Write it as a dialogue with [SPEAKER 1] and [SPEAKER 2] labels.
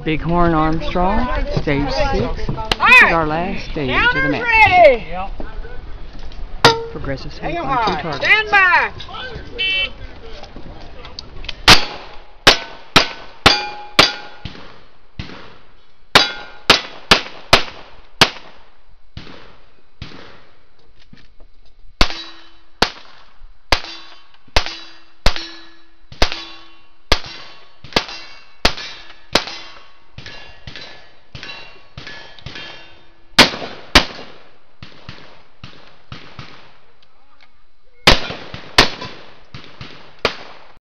[SPEAKER 1] Bighorn Armstrong, stage 6. This is our last stage of the match.
[SPEAKER 2] Ready.
[SPEAKER 1] Progressive Sweep
[SPEAKER 2] Hang
[SPEAKER 1] on 2
[SPEAKER 2] on.
[SPEAKER 1] targets.
[SPEAKER 2] Stand by.